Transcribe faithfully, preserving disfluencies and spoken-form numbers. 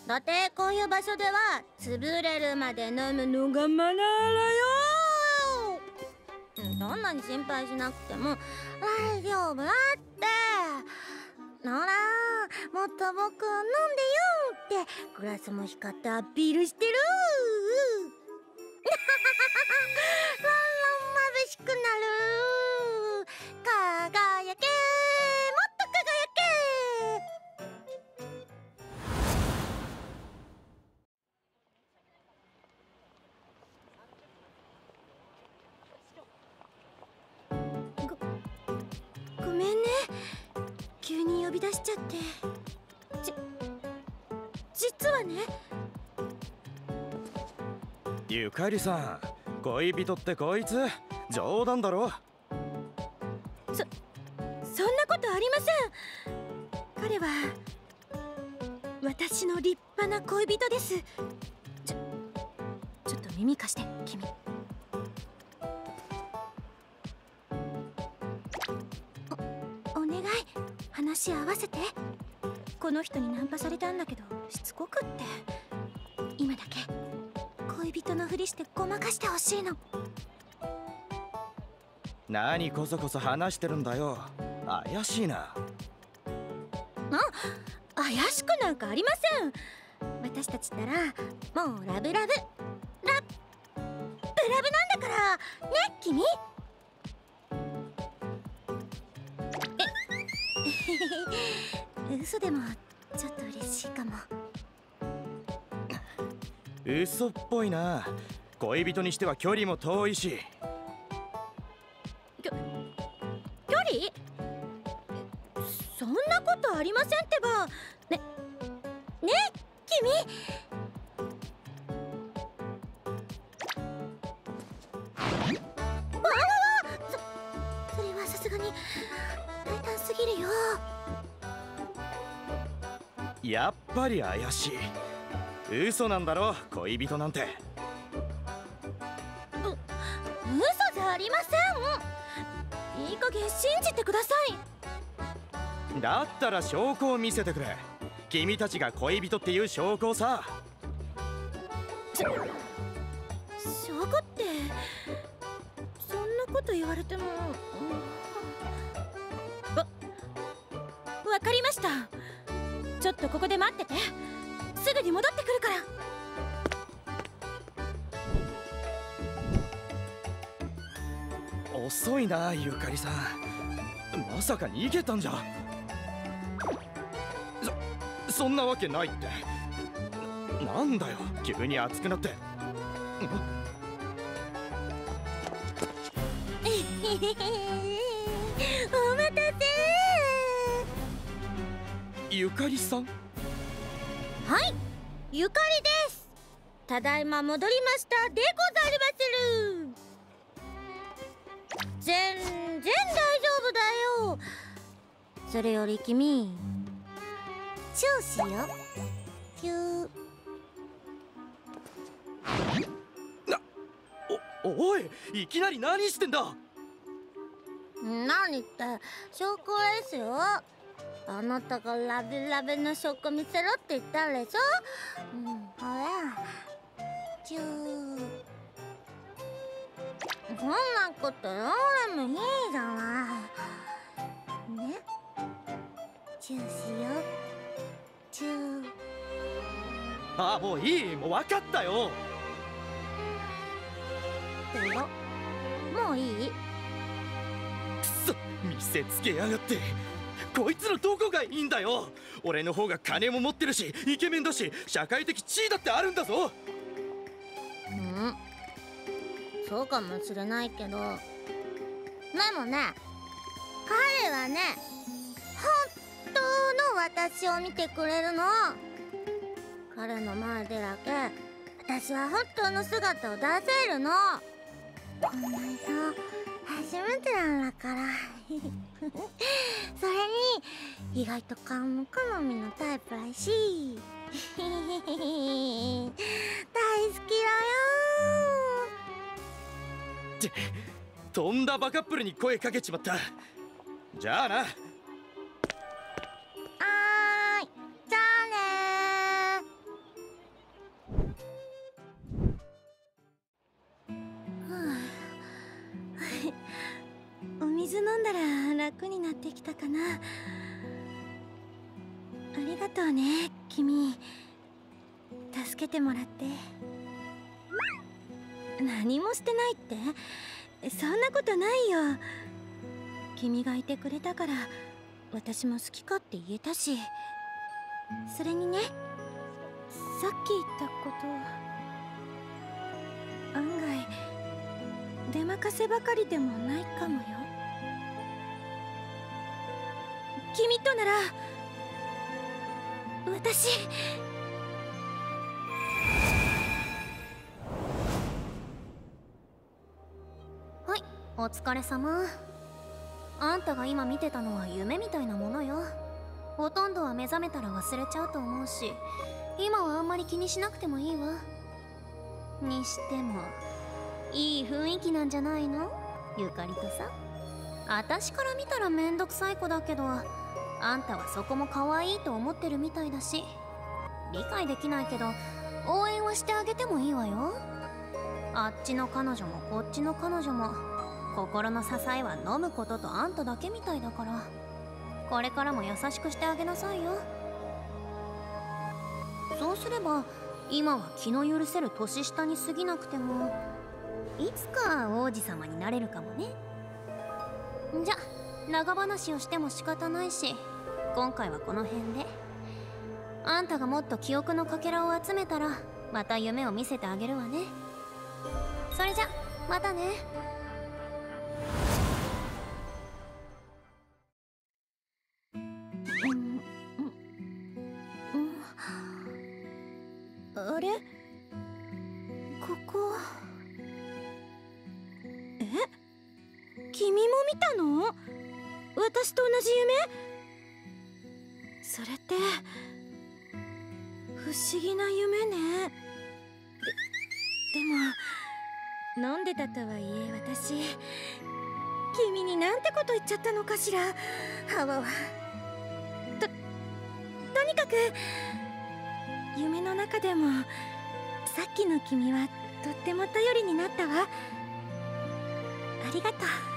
だってこういう場所では潰れるまで飲むのがマナーだよ。どんなに心配しなくても大丈夫だって。ほらもっと僕を飲んでよってグラスも光ってアピールしてる。ロンロン眩しくなる。輝けもっと輝け。ご、ごめんね。急に呼び出しちゃって。じ、実はね。 ゆかりさん、恋人ってこいつ冗談だろ。 そ、そんなことありません。彼は私の立派な恋人です。ちょ、ちょっと耳貸して君。お、お願い話合わせて。この人にナンパされたんだけどしつこくって。今だけ恋人のふりしてごまかしてほしいの。 何こそこそ話してるんだよ。怪しいな。 あ、怪しくなんかありません。私たちったらもうラブラブラブラブなんだからね、君。え嘘でもちょっと嬉しいかも。 嘘っぽいな。恋人にしては距離も遠いし。 きょ距離？そんなことありませんってば。ね、ね君。わわわ、そ、それはさすがに大胆すぎるよ。 やっぱり怪しい。嘘なんだろ恋人なんて。う嘘じゃありません。いい加減信じてください。だったら証拠を見せてくれ。君たちが恋人っていう証拠をさ。 証拠ってそんなこと言われても。わ、わかりました。ちょっとここで待ってて。すぐに戻ってくるから。 遅いなゆかりさん。まさか逃げたんじゃ。そそんなわけないって。な、なんだよ急に熱くなって。 お待たせ。 ゆかりさん。 はい、ゆかりです。ただいま戻りましたでござりまする。全然大丈夫だよ。それより君チューしよう。キュー。 な、お、おい、いきなり何してんだ。 何って証拠ですよ。あなたがラブラブの証拠見せろって言ったでしょ。うん、ほらチュー。そんなことどうでもいいじゃないね。チューしよう。チュー。 あ、もういい、もう分かったよ。 でよ、もういい？くそ、見せつけやがって。こいつのどこがいいんだよ。俺の方が金も持ってるしイケメンだし社会的地位だってあるんだぞ。 うん、そうかもしれないけど、でもね、彼はね本当の私を見てくれるの。彼の前でだけ私は本当の姿を出せるの。こんな人初めてなんだから。それに意外と顔も好みのタイプらしい。大好きだよ。 ってとんだバカップルに声かけちまった。じゃあな。 はーい、じゃあねー。 楽になってきたかな。ありがとうね君、助けてもらって。何もしてないって？そんなことないよ。君がいてくれたから私も好き勝手言えたし、それにね、さっき言ったこと案外出任せばかりでもないかもよ。君となら私。はい、お疲れ様。あんたが今見てたのは夢みたいなものよ。ほとんどは目覚めたら忘れちゃうと思うし、今はあんまり気にしなくてもいいわ。にしてもいい雰囲気なんじゃないの、ゆかりとさ。私から見たらめんどくさい子だけど、あんたはそこも可愛いと思ってるみたいだし、理解できないけど応援はしてあげてもいいわよ。あっちの彼女もこっちの彼女も心の支えは飲むこととあんただけみたいだから、これからも優しくしてあげなさいよ。そうすれば今は気の許せる年下に過ぎなくても、いつか王子様になれるかもね。じゃ長話をしても仕方ないし、今回はこの辺で。あんたがもっと記憶のかけらを集めたらまた夢を見せてあげるわね。それじゃまたね。あれ、ここ。え、君も見たの？私と同じ夢？それって不思議な夢ね。で、でも飲んでたとはいえ私、君になんてこと言っちゃったのかしら。はわわ。と、とにかく夢の中でもさっきの君はとっても頼りになったわ。ありがとう。